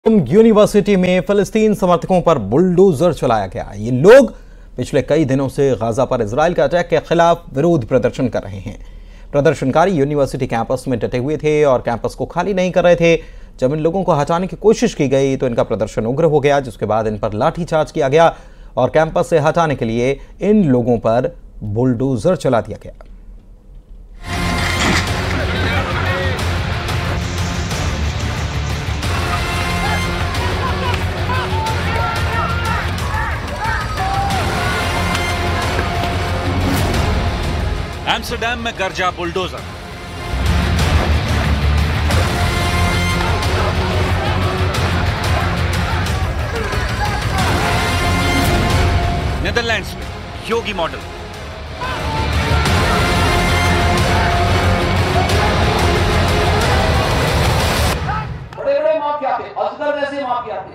University में फिलिस्तीन समर्थकों पर बुलडोजर चलाया गया। ये लोग पिछले कई दिनों से गाजा पर इजराइल के अटैक के खिलाफ विरोध प्रदर्शन कर रहे हैं। प्रदर्शनकारी यूनिवर्सिटी कैंपस में डटे हुए थे और कैंपस को खाली नहीं कर रहे थे। जब इन लोगों को हटाने की कोशिश की गई तो इनका प्रदर्शन उग्र हो गया, जिसके बाद इन पर लाठीचार्ज किया गया और कैंपस से हटाने के लिए इन लोगों पर बुलडोजर चला दिया गया। एम्स्टरडैम में गरजा बुलडोजर। नीदरलैंड्स में योगी मॉडल। बड़े बड़े माफिया थे, अजगर जैसे माफिया थे,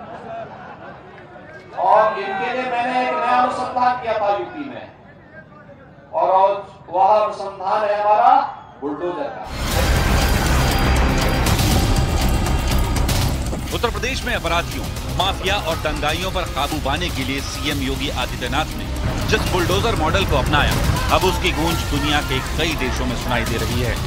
और इनके लिए मैंने एक नया अनुसंधान किया था यूपी में, और वह अनुसंधान है हमारा बुलडोजर का। उत्तर प्रदेश में अपराधियों, माफिया और दंगाइयों पर काबू पाने के लिए सीएम योगी आदित्यनाथ ने जिस बुलडोजर मॉडल को अपनाया, अब उसकी गूंज दुनिया के कई देशों में सुनाई दे रही है।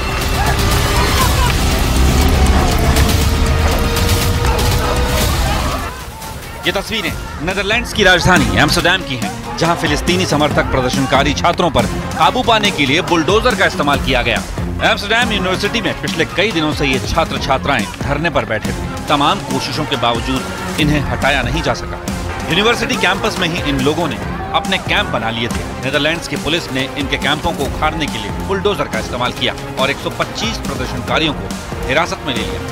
ये तस्वीरें नीदरलैंड्स की राजधानी एम्स्टरडैम की हैं, जहां फिलिस्तीनी समर्थक प्रदर्शनकारी छात्रों पर काबू पाने के लिए बुलडोजर का इस्तेमाल किया गया। एम्स्टरडैम यूनिवर्सिटी में पिछले कई दिनों से ये छात्र छात्राएं धरने पर बैठे थे। तमाम कोशिशों के बावजूद इन्हें हटाया नहीं जा सका। यूनिवर्सिटी कैंपस में ही इन लोगों ने अपने कैंप बना लिए थे। नीदरलैंड्स की पुलिस ने इनके कैंपों को उखाड़ने के लिए बुलडोजर का इस्तेमाल किया और 125 प्रदर्शनकारियों को हिरासत में ले लिया।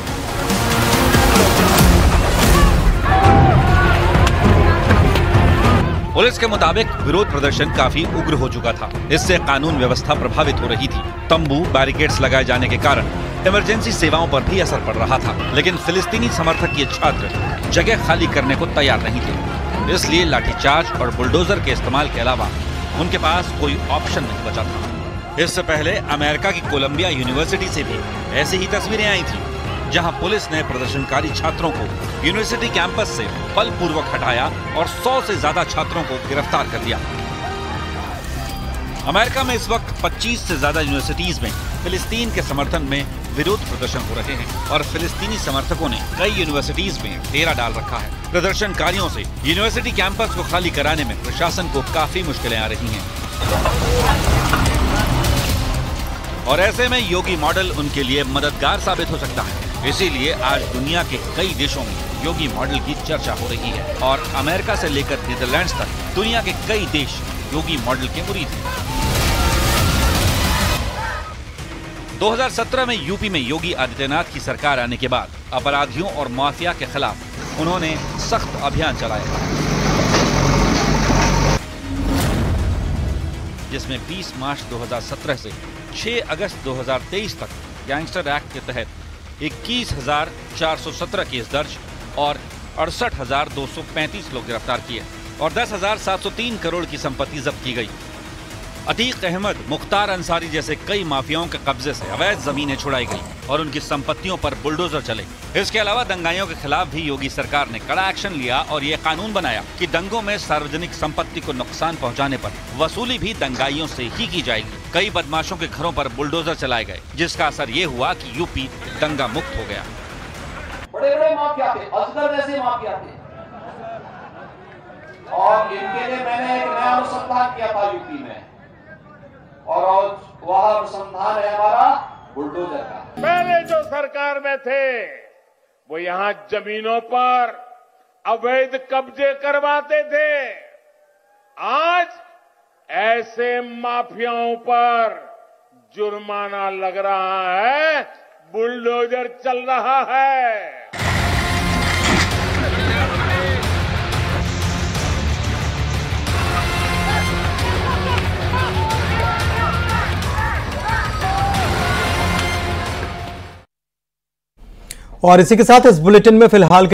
पुलिस के मुताबिक विरोध प्रदर्शन काफी उग्र हो चुका था। इससे कानून व्यवस्था प्रभावित हो रही थी। तंबू, बैरिकेड्स लगाए जाने के कारण इमरजेंसी सेवाओं पर भी असर पड़ रहा था। लेकिन फिलिस्तीनी समर्थक ये छात्र जगह खाली करने को तैयार नहीं थे, इसलिए लाठीचार्ज और बुलडोजर के इस्तेमाल के अलावा उनके पास कोई ऑप्शन नहीं बचा था। इससे पहले अमेरिका की कोलंबिया यूनिवर्सिटी से भी ऐसी ही तस्वीरें आई थी, जहां पुलिस ने प्रदर्शनकारी छात्रों को यूनिवर्सिटी कैंपस से बलपूर्वक हटाया और 100 से ज्यादा छात्रों को गिरफ्तार कर लिया। अमेरिका में इस वक्त 25 से ज्यादा यूनिवर्सिटीज में फिलिस्तीन के समर्थन में विरोध प्रदर्शन हो रहे हैं और फिलिस्तीनी समर्थकों ने कई यूनिवर्सिटीज में डेरा डाल रखा है। प्रदर्शनकारियों से यूनिवर्सिटी कैंपस को खाली कराने में प्रशासन को काफी मुश्किलें आ रही हैं और ऐसे में योगी मॉडल उनके लिए मददगार साबित हो सकता है। इसीलिए आज दुनिया के कई देशों में योगी मॉडल की चर्चा हो रही है और अमेरिका से लेकर नीदरलैंड्स तक दुनिया के कई देश योगी मॉडल के मुरीद हैं। 2017 में यूपी में योगी आदित्यनाथ की सरकार आने के बाद अपराधियों और माफिया के खिलाफ उन्होंने सख्त अभियान चलाया, जिसमें 20 मार्च 2017 से 6 अगस्त 2023 तक गैंगस्टर एक्ट के तहत 21,417 केस दर्ज और 68,235 लोग गिरफ्तार किए और 10,703 करोड़ की संपत्ति जब्त की गई। अतीक अहमद, मुख्तार अंसारी जैसे कई माफियाओं के कब्जे से अवैध जमीनें छुड़ाई गई और उनकी संपत्तियों पर बुलडोजर चले। इसके अलावा दंगाइयों के खिलाफ भी योगी सरकार ने कड़ा एक्शन लिया और ये कानून बनाया कि दंगों में सार्वजनिक संपत्ति को नुकसान पहुंचाने पर वसूली भी दंगाइयों से ही की जाएगी। कई बदमाशों के घरों पर बुलडोजर चलाए गए, जिसका असर ये हुआ कि यूपी दंगा मुक्त हो गया। बड़े बड़े माफिया थे, अजगर जैसे माफिया थे, और इनके लिए मैंने एक नया अनुसंधान किया था यूपी में, और वह अनुसंधान है हमारा बुलडोजर का। पहले जो सरकार में थे वो यहां जमीनों पर अवैध कब्जे करवाते थे। आज ऐसे माफियाओं पर जुर्माना लग रहा है, बुलडोजर चल रहा है। और इसी के साथ इस बुलेटिन में फिलहाल